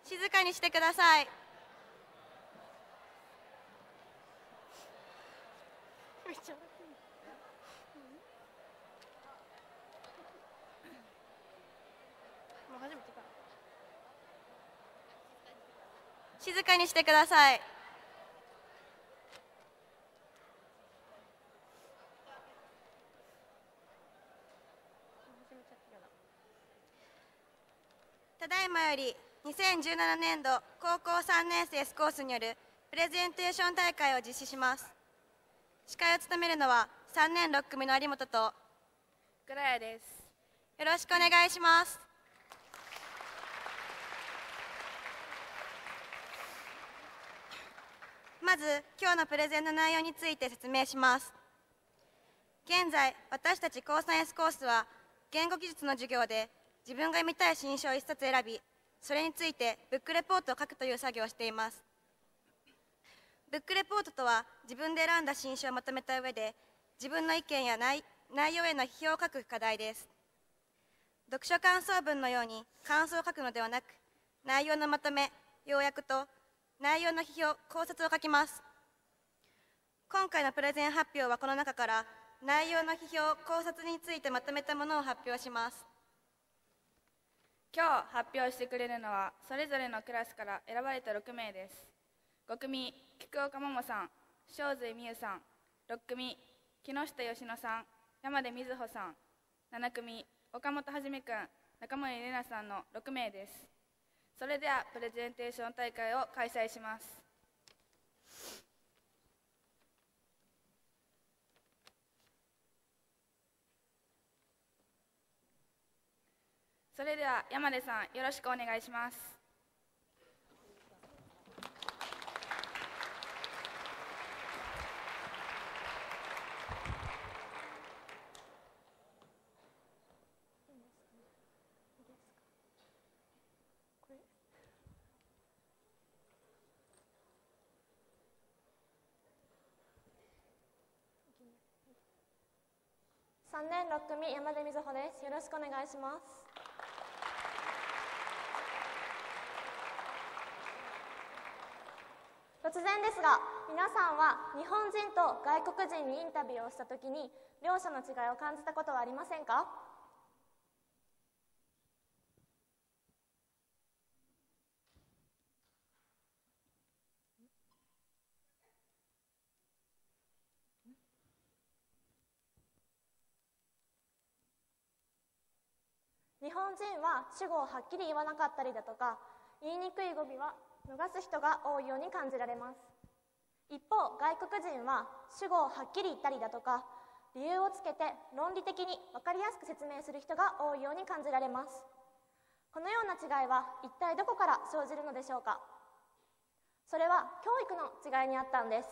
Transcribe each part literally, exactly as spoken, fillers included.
静かにしてください。静かにしてください。ただいまよりにせんじゅうななねんど高校さんねん生 S コースによるプレゼンテーション大会を実施します。司会を務めるのはさんねんろっくみの有本と倉谷です。 よろしくお願いします。まず今日のプレゼンの内容について説明します。現在私たち高さん S コースは言語技術の授業で自分が読みたい新書を一冊選び、それについてブックレポートを書くという作業をしています。ブックレポートとは自分で選んだ新書をまとめた上で自分の意見や 内, 内容への批評を書く課題です。読書感想文のように感想を書くのではなく、内容のまとめ、要約と内容の批評、考察を書きます。今回のプレゼン発表はこの中から内容の批評、考察についてまとめたものを発表します。 今日発表してくれるのはそれぞれのクラスから選ばれたろくめいです。ごくみ、菊岡桃さん、正髄美優さん。ろっくみ、木下佳乃さん、山出瑞穂さん。ななくみ、岡本はじめくん、中森玲奈さんのろくめいです。それではプレゼンテーション大会を開催します。それでは山出さん、よろしくお願いします。 さんねんろっくみ山出瑞穂です。よろしくお願いします。突然ですが、皆さんは日本人と外国人にインタビューをしたときに両者の違いを感じたことはありませんか？日本人は主語をはっきり言わなかったりだとか、言いにくい語尾は逃す人が多いように感じられます。一方、外国人は主語をはっきり言ったりだとか、理由をつけて論理的に分かりやすく説明する人が多いように感じられます。このような違いは一体どこから生じるのでしょうか。それは教育の違いにあったんです。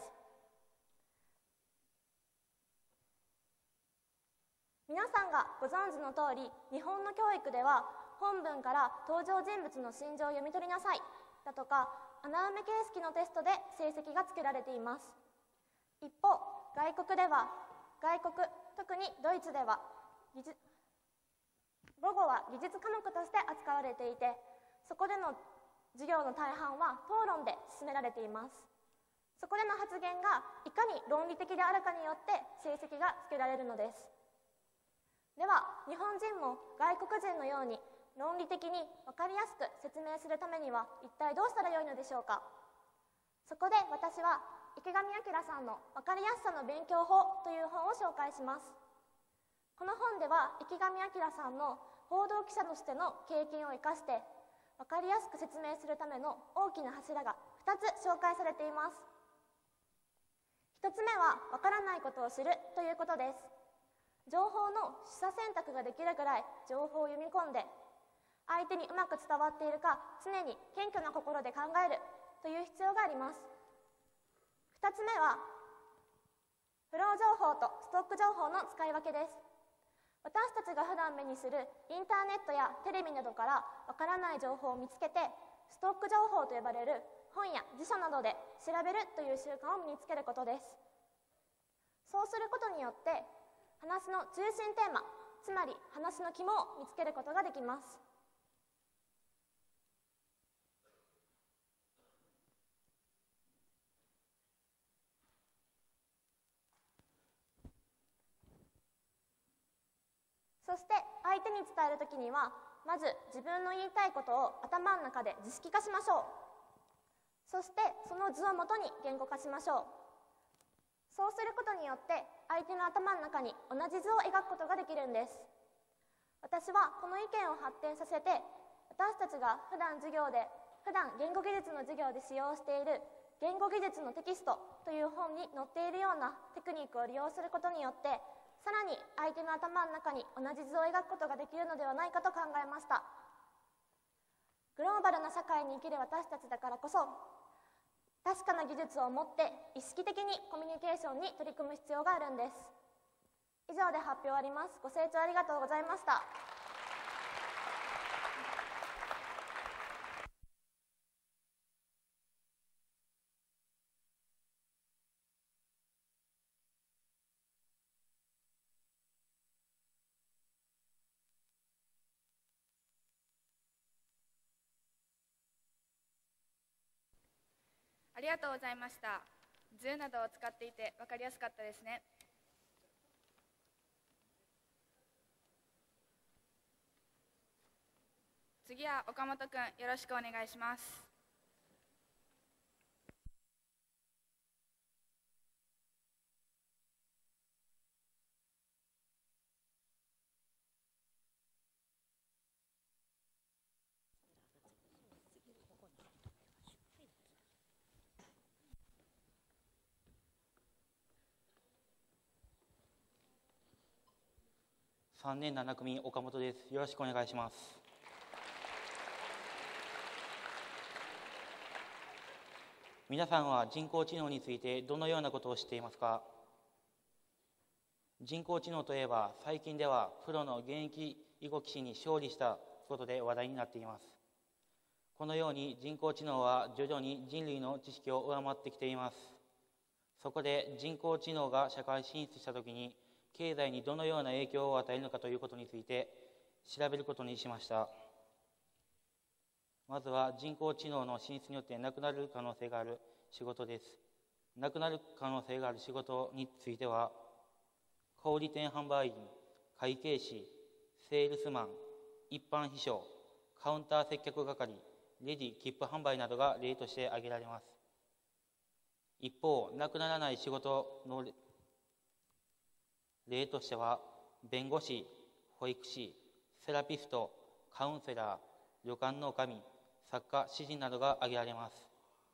皆さんがご存知の通り、日本の教育では本文から登場人物の心情を読み取りなさいだとか、穴埋め形式のテストで成績がつけられています。一方、外国では外国、特にドイツでは技術母語は技術科目として扱われていて、そこでの授業の大半は討論で進められています。そこでの発言がいかに論理的であるかによって成績がつけられるのです。では、日本人も外国人のように論理的に分かりやすく説明するためには一体どうしたらよいのでしょうか。そこで私は池上彰さんの分かりやすさの勉強法という本を紹介します。この本では池上彰さんの報道記者としての経験を生かして分かりやすく説明するための大きな柱がふたつ紹介されています。ひとつめは分からないことを知るということです。情報の取捨選択ができるくらい情報を読み込んで、相手にうまく伝わっているか常に謙虚な心で考えるという必要があります。ふたつめはフロー情報とストック情報の使い分けです。私たちが普段目にするインターネットやテレビなどからわからない情報を見つけて、ストック情報と呼ばれる本や辞書などで調べるという習慣を身につけることです。そうすることによって話の中心テーマ、つまり話の肝を見つけることができます。 そして相手に伝えるときには、まず自分の言いたいことを頭の中で図式化しましょう。そしてその図をもとに言語化しましょう。そうすることによって相手の頭の中に同じ図を描くことができるんです。私はこの意見を発展させて、私たちが普段授業で普段言語技術の授業で使用している言語技術のテキストという本に載っているようなテクニックを利用することによって、さらに相手の頭の中に同じ図を描くことができるのではないかと考えました。グローバルな社会に生きる私たちだからこそ、確かな技術を持って意識的にコミュニケーションに取り組む必要があるんです。以上で発表終わります。ご清聴ありがとうございました。 ありがとうございました。図などを使っていて分かりやすかったですね。次は岡本くん、よろしくお願いします。 さんねんなな組岡本です。よろしくお願いします。皆さんは人工知能についてどのようなことを知っていますか？人工知能といえば、最近ではプロの現役囲碁棋士に勝利したことで話題になっています。このように人工知能は徐々に人類の知識を上回ってきています。そこで人工知能が社会進出したときに、経済にどのような影響を与えるのかということについて調べることにしました。まずは人工知能の進出によってなくなる可能性がある仕事です。なくなる可能性がある仕事については、小売店販売員、会計士、セールスマン、一般秘書、カウンター接客係、レジ、切符販売などが例として挙げられます。一方、なくならない仕事の例としては、弁護士、保育士、セラピスト、カウンセラー、旅館の女将、作家、詩人などが挙げられます。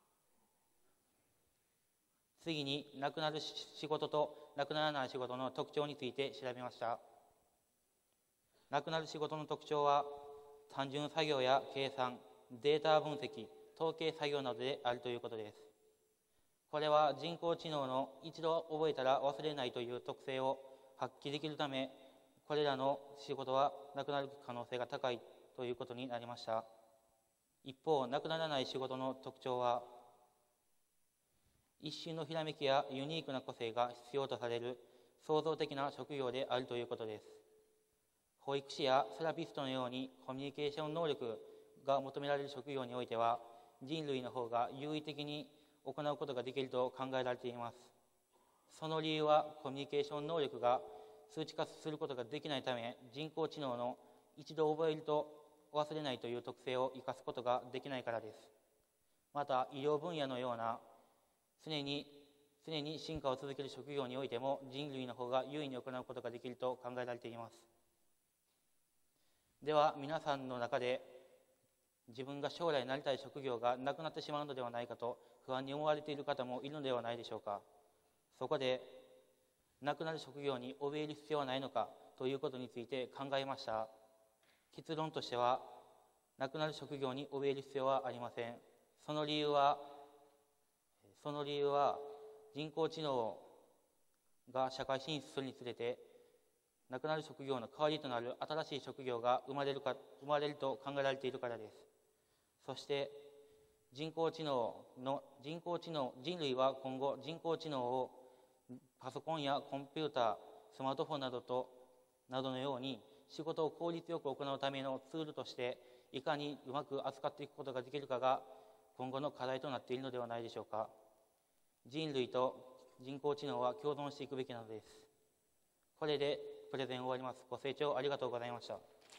次に、なくなる仕事となくならない仕事の特徴について調べました。なくなる仕事の特徴は、単純作業や計算、データ分析、統計作業などであるということです。これは人工知能の一度覚えたら忘れないという特性を発揮できるため、これらの仕事はなくなる可能性が高いということになりました。一方、なくならない仕事の特徴は、一瞬のひらめきやユニークな個性が必要とされる創造的な職業であるということです。保育士やセラピストのようにコミュニケーション能力が求められる職業においては、人類の方が優位的に行うことができると考えられています。その理由は、コミュニケーション能力が数値化することができないため、人工知能の一度覚えると忘れないという特性を生かすことができないからです。また、医療分野のような常に常に進化を続ける職業においても、人類の方が優位に行うことができると考えられています。では、皆さんの中で自分が将来なりたい職業がなくなってしまうのではないかと不安に思われている方もいるのではないでしょうか。そこで、なくなる職業に怯える必要はないのかということについて考えました。結論としては、なくなる職業に怯える必要はありません。その理由は、その理由は人工知能が社会進出するにつれて、なくなる職業の代わりとなる新しい職業が生まれるか、生まれると考えられているからです。そして人工知能の人工知能人類は今後、人工知能をパソコンやコンピューター、スマートフォンなどとなどのように仕事を効率よく行うためのツールとして、いかにうまく扱っていくことができるかが今後の課題となっているのではないでしょうか。人類と人工知能は共存していくべきなのです。これでプレゼンを終わります。ご清聴ありがとうございました。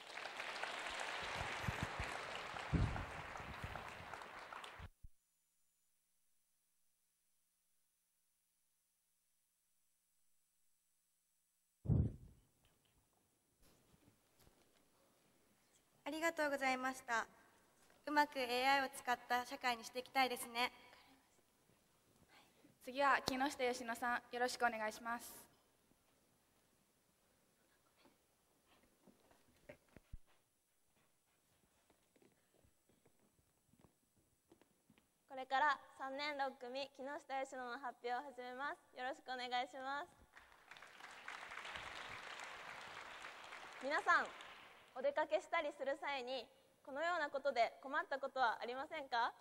ありがとうございました。うまく エーアイ を使った社会にしていきたいですね。 次は木下佳乃さん、よろしくお願いします。 これからさんねんろっ組木下佳乃の発表を始めます。よろしくお願いします。皆さん、お出かけしたりする際にこのようなことで困ったことはありませんか？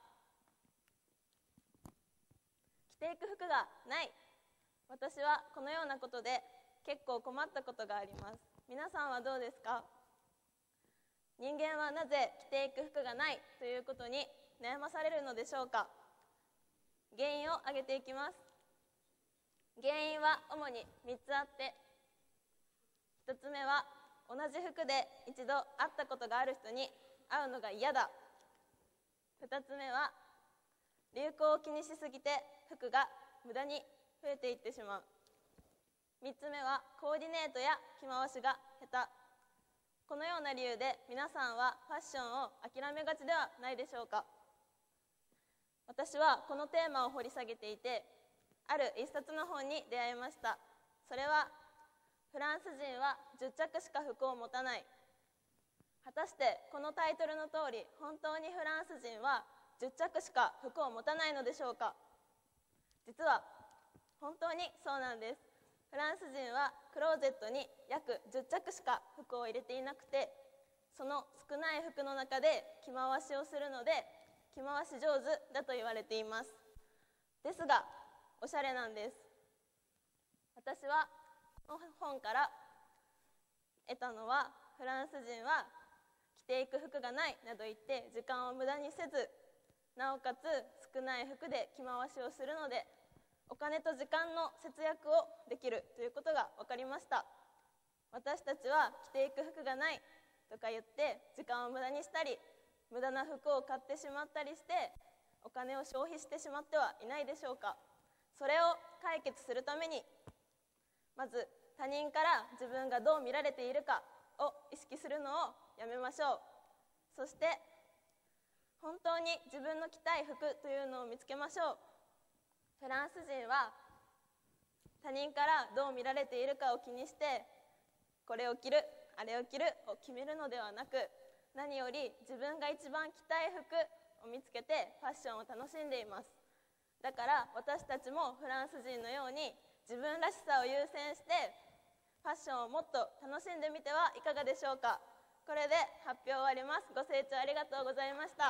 着ていく服がない。私はこのようなことで結構困ったことがあります。皆さんはどうですか？人間はなぜ着ていく服がないということに悩まされるのでしょうか？原因を挙げていきます。原因は主にみっつあって、ひとつめは同じ服で一度会ったことがある人に会うのが嫌だ。ふたつめは流行を気にしすぎて服が無駄に増えていってしまう。みっつめはコーディネートや着回しが下手。このような理由で皆さんはファッションを諦めがちではないでしょうか？私はこのテーマを掘り下げていて、ある一冊の本に出会いました。それはフランス人はじゅっちゃくしか服を持たない。果たしてこのタイトルの通り、本当にフランス人はじゅっちゃくしか服を持たないのでしょうか？実は本当にそうなんです。フランス人はクローゼットに約じゅっちゃくしか服を入れていなくて、その少ない服の中で着回しをするので着回し上手だと言われています。ですがおしゃれなんです。私はこの本から得たのは、フランス人は着ていく服がないなど言って時間を無駄にせず、なおかつ少ない服で着回しをするのでお金と時間の節約をできるということが分かりました。私たちは着ていく服がないとか言って時間を無駄にしたり、無駄な服を買ってしまったりしてお金を消費してしまってはいないでしょうか？それを解決するために、まず他人から自分がどう見られているかを意識するのをやめましょう。そして本当に自分の着たい服というのを見つけましょう。フランス人は他人からどう見られているかを気にして、これを着る、あれを着るを決めるのではなく、何より自分が一番着たい服を見つけてファッションを楽しんでいます。だから私たちもフランス人のように自分らしさを優先してファッションをもっと楽しんでみてはいかがでしょうか？これで発表終わります。ご清聴ありがとうございました。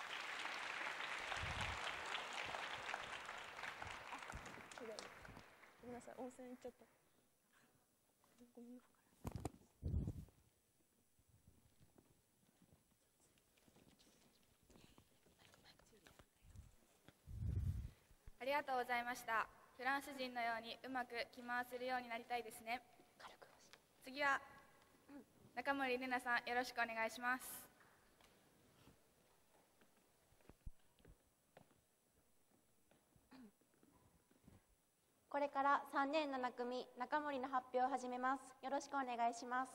ごめんなさい、温泉行っちゃった。ごめんなさい。 ありがとうございました。フランス人のようにうまく着回せるようになりたいですね。次は中森玲奈さん、よろしくお願いします。 これからさんねんなな組中森の発表を始めます。よろしくお願いします。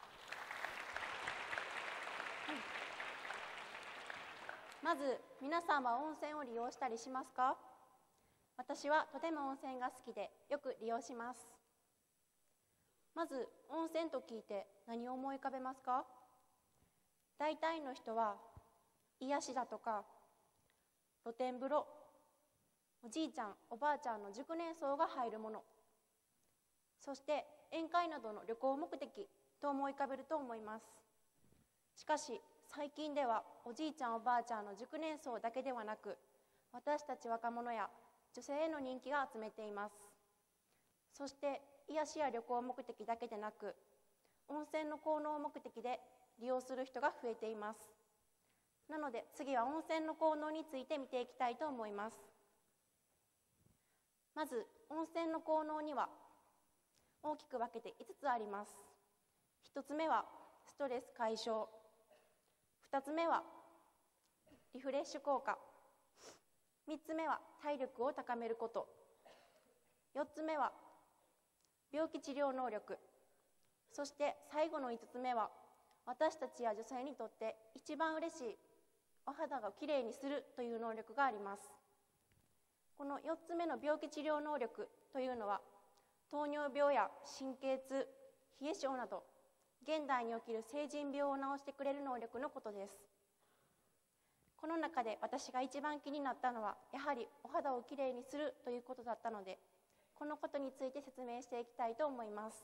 まず皆さんは温泉を利用したりしますか？私はとても温泉が好きでよく利用します。まず温泉と聞いて何を思い浮かべますか？大体の人は癒しだとか露天風呂、おじいちゃんおばあちゃんの熟年層が入るもの、そして宴会などの旅行目的と思い浮かべると思います。しかし最近ではおじいちゃんおばあちゃんの熟年層だけではなく、私たち若者や女性への人気が集めています。そして癒しや旅行目的だけでなく、温泉の効能目的で利用する人が増えています。なので次は温泉の効能について見ていきたいと思います。まず温泉の効能には、 大きく分けていつつあります。ひとつめはストレス解消、ふたつめはリフレッシュ効果、みっつめは体力を高めること、よっつめは病気治療能力、そして最後のいつつめは私たちや女性にとって一番嬉しいお肌をきれいにするという能力があります。このよっつめの病気治療能力というのは、糖尿病や神経痛、冷え性など現代に起きる成人病を治してくれる能力のことです。この中で私が一番気になったのは、やはりお肌をきれいにするということだったので、このことについて説明していきたいと思います。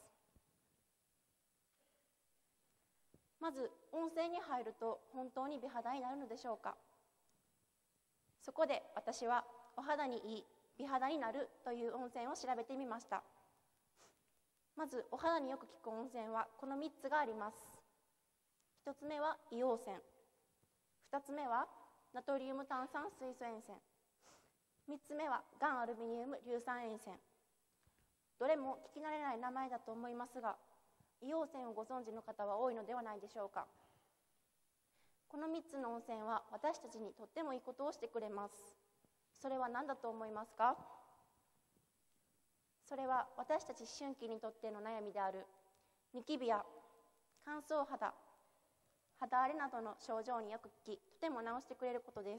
まず、温泉に入ると本当に美肌になるのでしょうか。そこで私はお肌にいい美肌になるという温泉を調べてみました。まずお肌によく効く温泉はこのみっつがあります。ひとつめは硫黄泉、ふたつめはナトリウム炭酸水素塩泉、みっつめはガンアルミニウム硫酸塩泉。どれも聞き慣れない名前だと思いますが、硫黄泉をご存知の方は多いのではないでしょうか。このみっつの温泉は私たちにとってもいいことをしてくれます。それは何だと思いますか？それは私たち思春期にとっての悩みであるニキビや乾燥肌、肌荒れなどの症状によく効き、とても治してくれることです。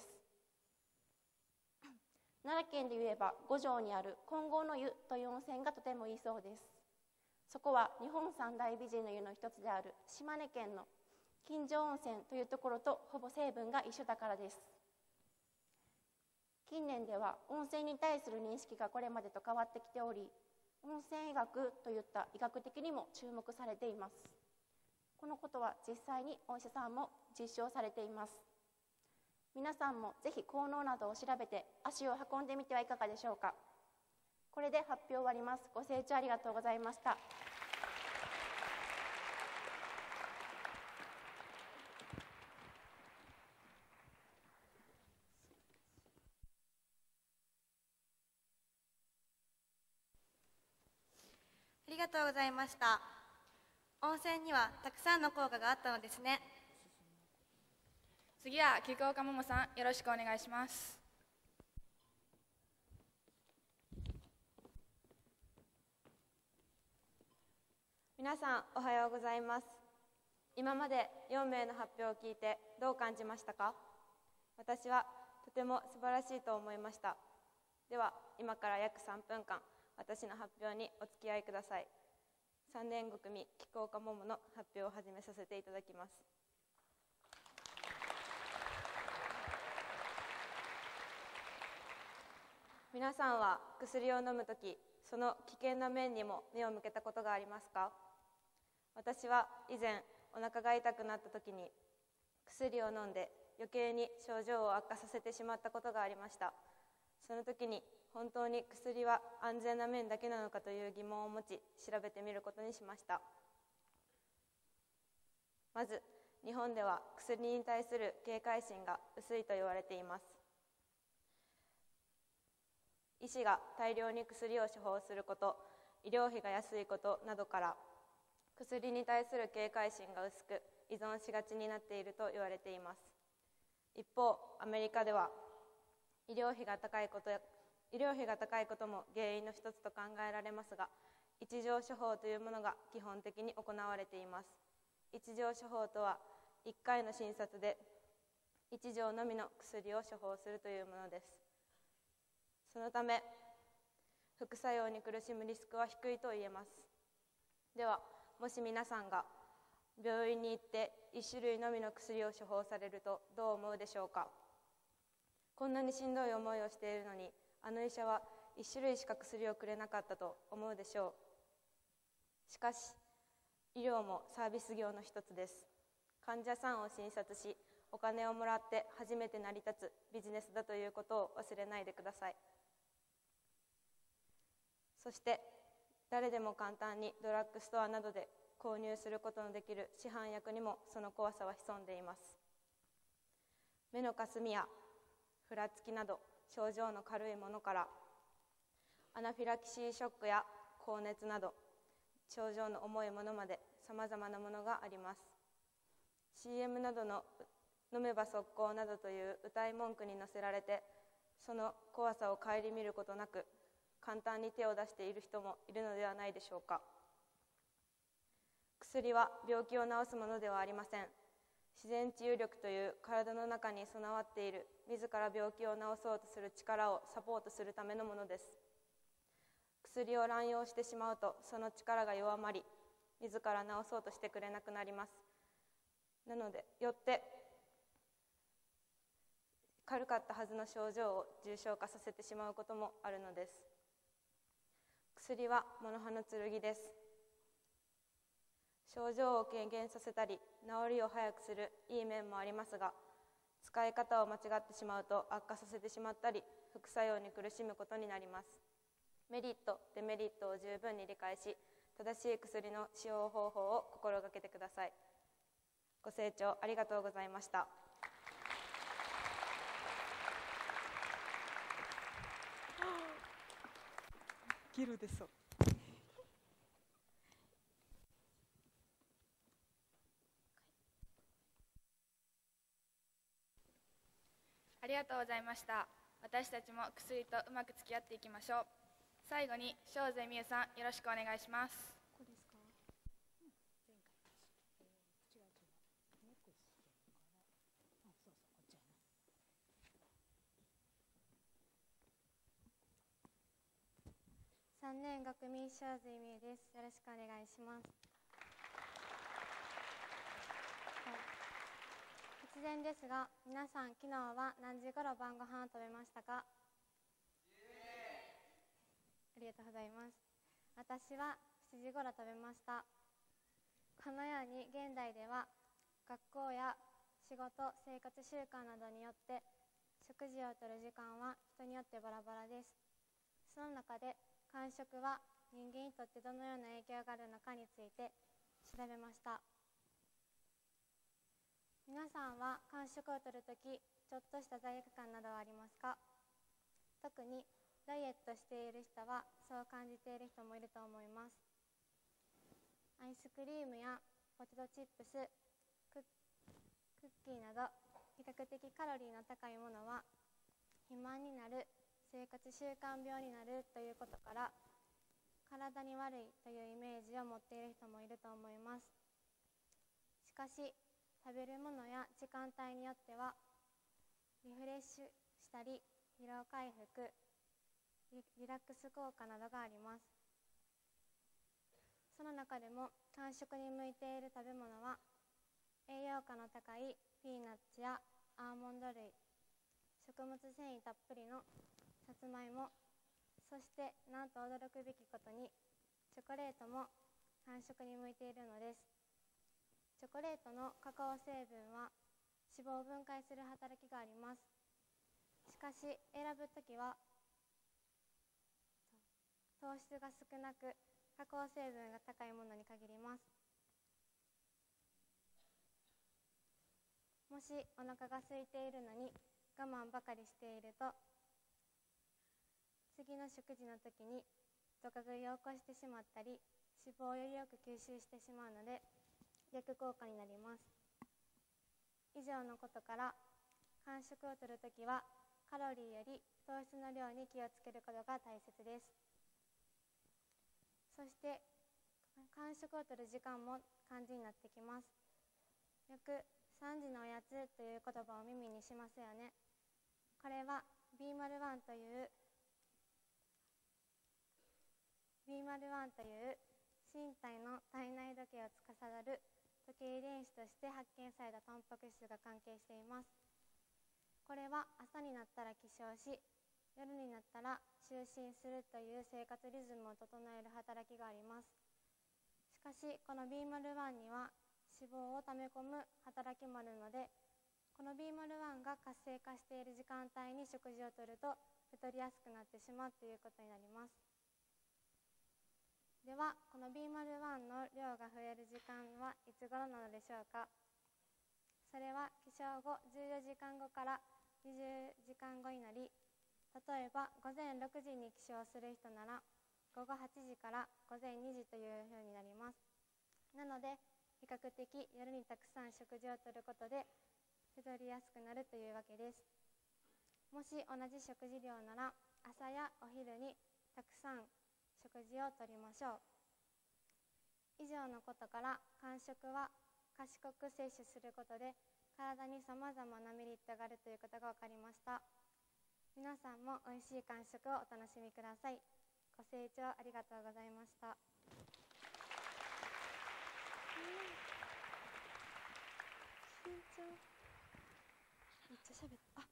奈良県で言えば五条にある金剛の湯という温泉がとてもいいそうです。そこは日本三大美人の湯の一つである島根県の金城温泉というところとほぼ成分が一緒だからです。近年では温泉に対する認識がこれまでと変わってきており、温泉医学といった医学的にも注目されています。このことは実際にお医者さんも実証されています。皆さんもぜひ効能などを調べて足を運んでみてはいかがでしょうか。これで発表終わります。ご清聴ありがとうございました。 ありがとうございました。温泉にはたくさんの効果があったのですね。 次は菊岡桃さん、よろしくお願いします。 皆さんおはようございます。今までよんめいの発表を聞いてどう感じましたか？私はとても素晴らしいと思いました。では今から約さんぷんかん、私の発表にお付き合いください。さんねんご組菊岡桃の発表を始めさせていただきます。皆さんは薬を飲むとき、その危険な面にも目を向けたことがありますか？私は以前お腹が痛くなったときに薬を飲んで余計に症状を悪化させてしまったことがありました。その時に本当に薬は安全な面だけなのかという疑問を持ち、調べてみることにしました。まず日本では薬に対する警戒心が薄いと言われています。医師が大量に薬を処方すること、医療費が安いことなどから薬に対する警戒心が薄く依存しがちになっていると言われています。一方、アメリカでは医療費が高いことや医療費が高いことも原因の一つと考えられますが、一錠処方というものが基本的に行われています。一錠処方とは、いっかいの診察でいち錠のみの薬を処方するというものです。そのため、副作用に苦しむリスクは低いと言えます。では、もし皆さんが病院に行っていち種類のみの薬を処方されるとどう思うでしょうか。こんなにしんどい思いをしているのに、あの医者はいち種類しか薬をくれなかったと思うでしょう。しかし、医療もサービス業の一つです。患者さんを診察し、お金をもらって初めて成り立つビジネスだということを忘れないでください。そして、誰でも簡単にドラッグストアなどで購入することのできる市販薬にもその怖さは潜んでいます。目のかすみやふらつきなど症状の軽いものから、アナフィラキシーショックや高熱など症状の重いものまでさまざまなものがあります。 シーエム などの飲めば速攻などという謳い文句に乗せられて、その怖さを顧みることなく簡単に手を出している人もいるのではないでしょうか。薬は病気を治すものではありません。自然治癒力という体の中に備わっている自ら病気を治そうとする力をサポートするためのものです。薬を乱用してしまうとその力が弱まり、自ら治そうとしてくれなくなります。なのでよって軽かったはずの症状を重症化させてしまうこともあるのです。薬は諸刃の剣です。症状を軽減させたり治りを早くするいい面もありますが、使い方を間違ってしまうと悪化させてしまったり副作用に苦しむことになります。メリットデメリットを十分に理解し、正しい薬の使用方法を心がけてください。ご清聴ありがとうございました。 ギルでそう。 ありがとうございました。私たちも薬とうまく付き合っていきましょう。最後に正髄美優さん、よろしくお願いします。 さんねん学民正髄美優です。よろしくお願いします。突然ですが、皆さん昨日は何時頃晩ご飯を食べましたか？ありがとうございます。私はしちじ頃食べました。このように現代では学校や仕事、生活習慣などによって食事をとる時間は人によってバラバラです。その中で間食は人間にとってどのような影響があるのかについて調べました。皆さんは間食をとるとき、ちょっとした罪悪感などはありますか？特にダイエットしている人はそう感じている人もいると思います。アイスクリームやポテトチップス、クッ、クッキーなど比較的カロリーの高いものは肥満になる、生活習慣病になるということから体に悪いというイメージを持っている人もいると思います。しかし食べるものや時間帯によってはリフレッシュしたり疲労回復、リ, リラックス効果などがあります。その中でも間食に向いている食べ物は栄養価の高いピーナッツやアーモンド類、食物繊維たっぷりのさつまいも、そしてなんと驚くべきことにチョコレートも間食に向いているのです。チョコレートのカカオ成分は脂肪を分解する働きがあります。しかし選ぶときは糖質が少なくカカオ成分が高いものに限ります。もしお腹が空いているのに我慢ばかりしていると、次の食事の時にドカ食いを起こしてしまったり、脂肪をよりよく吸収してしまうので逆効果になります。以上のことから間食をとるときはカロリーより糖質の量に気をつけることが大切です。そして間食をとる時間も肝心になってきます。よくさんじのおやつという言葉を耳にしますよね。これは ビーマルワン という ビーマルワン という身体の体内時計を司る時計遺伝子として発見されたタンパク質が関係しています。これは朝になったら起床し、夜になったら就寝するという生活リズムを整える働きがあります。しかしこの ビーマルワン には脂肪を溜め込む働きもあるので、この ビーマルワン が活性化している時間帯に食事をとると太りやすくなってしまうということになります。ではこの ビーマルワン の量が増える時間はいつ頃なのでしょうか。それは起床後じゅうよじかんごからにじゅうじかんごになり、例えば午前ろくじに起床する人なら午後はちじから午前にじというふうになります。なので比較的夜にたくさん食事をとることで太りやすくなるというわけです。もし同じ食事量なら朝やお昼にたくさん食事をとりましょう。以上のことから間食は賢く摂取することで体にさまざまなメリットがあるということが分かりました。皆さんもおいしい間食をお楽しみください。ご清聴ありがとうございました。緊張。めっちゃしゃべった。あ、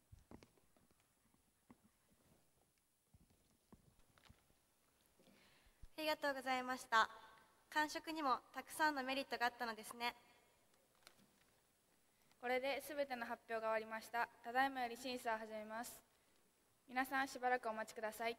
ありがとうございました。間食にもたくさんのメリットがあったのですね。 これで全ての発表が終わりました。ただいまより審査を始めます。皆さんしばらくお待ちください。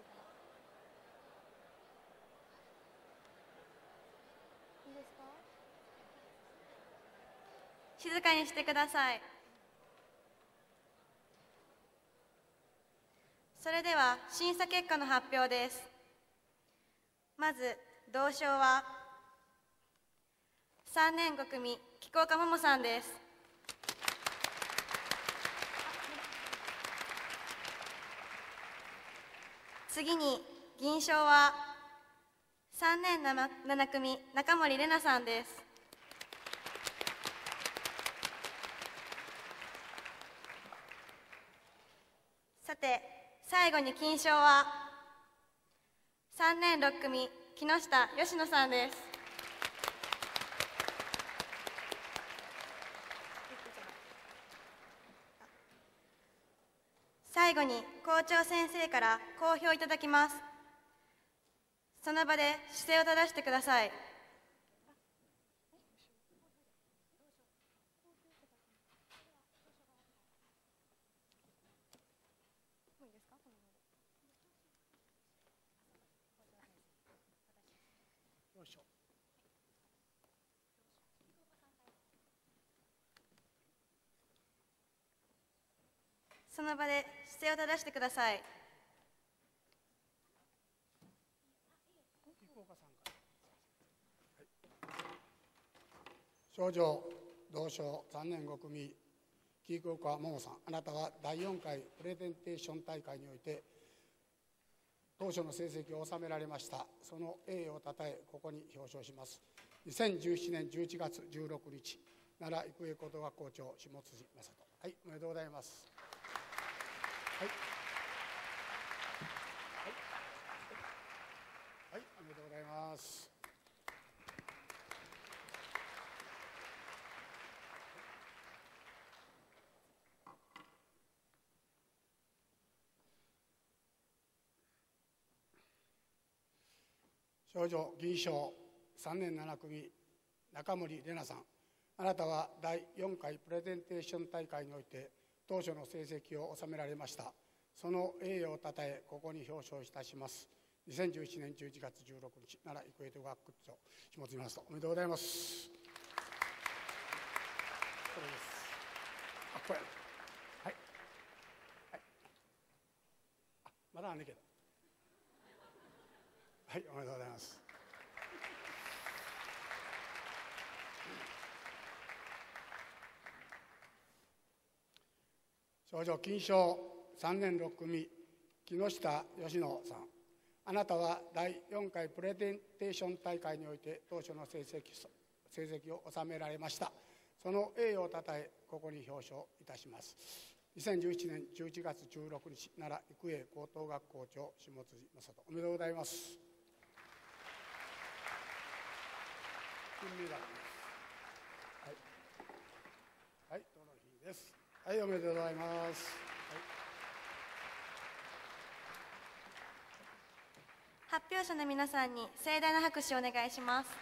いいですか？ 静かにしてください。それでは審査結果の発表です。まず銅賞はさんねんご組菊岡桃さんです。次に銀賞はさんねんなな組中森玲奈さんです。さて最後に金賞はさんねんろく組木下佳乃さんです。最後に校長先生から講評いただきます。その場で姿勢を正してください。その場で姿勢を正してください。 賞状同賞さんねんご組菊岡桃さん、あなたはだいよんかいプレゼンテーション大会において当初の成績を収められました。その栄誉をたたえここに表彰します。にせんじゅうななねんじゅういちがつじゅうろくにち奈良育英高等学校長下辻正人。はい、おめでとうございます。はい、はい、おめでとうございます。賞状銀賞さんねんなな組中森玲奈さん、あなたはだいよんかいプレゼンテーション大会において当初の成績を収められました。その栄誉をたたえここに表彰いたします。にせんじゅういちねんじゅういちがつじゅうろくにち奈良育英高等学校長下津正人。おめでとうございます。これです。あ、これ。はい。はい。あ、まだあんねんけど。はい、おめでとうございます。賞状金賞さんねんろく組木下佳乃さん、あなたはだいよんかいプレゼンテーション大会において当初の成績成績を収められました。その栄誉をたたえここに表彰いたします。にせんじゅういちねんじゅういちがつじゅうろくにち奈良育英高等学校長下辻正人。おめでとうございます。金メダルです。はい、はい、トロフィーです。はい、おめでとうございます。はい、 発表者の皆さんに盛大な拍手をお願いします。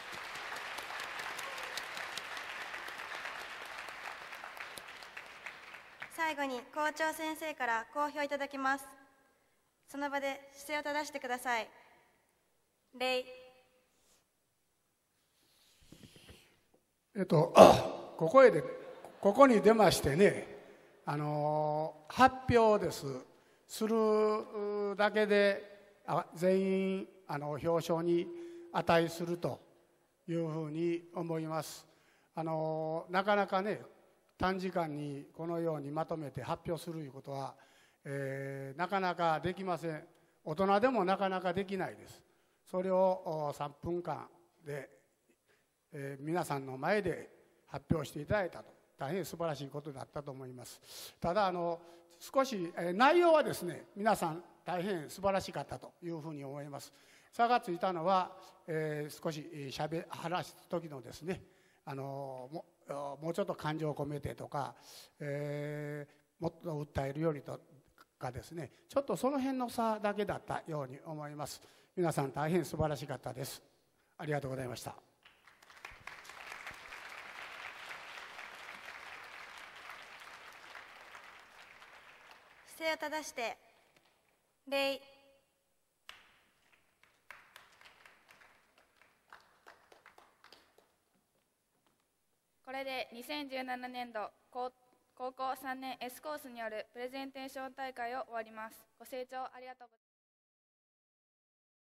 最後に校長先生から講評いただきます。その場で姿勢を正してください。礼。 えっと、ここへでここに出ましてね、あの発表ですするだけで全員あの表彰に値するというふうに思います。あのなかなかね短時間にこのようにまとめて発表するということは、えー、なかなかできません。大人でもなかなかできないです。それをさんぷんかんでえー、皆さんの前で発表していただいたと、大変素晴らしいことだったと思います。ただあの少し、えー、内容はですね皆さん大変素晴らしかったというふうに思います。差がついたのは、えー、少ししゃべ話す時のですねあのももうちょっと感情を込めてとか、えー、もっと訴えるよりとかですね、ちょっとその辺の差だけだったように思います。皆さん大変素晴らしかったです。ありがとうございました。 姿勢を正して礼。 れでにせんじゅうななねんど高高校さんねん S コースによるプレゼンテーション大会を終わります。ご清聴ありがとうございます。